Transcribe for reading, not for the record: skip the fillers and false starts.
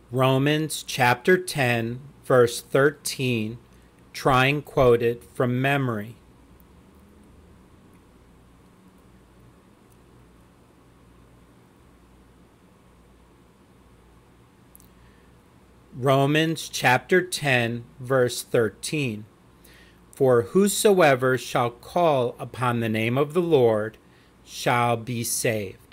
Romans chapter 10, verse 13. Try and quote it from memory. Romans chapter 10, verse 13. For whosoever shall call upon the name of the Lord shall be saved.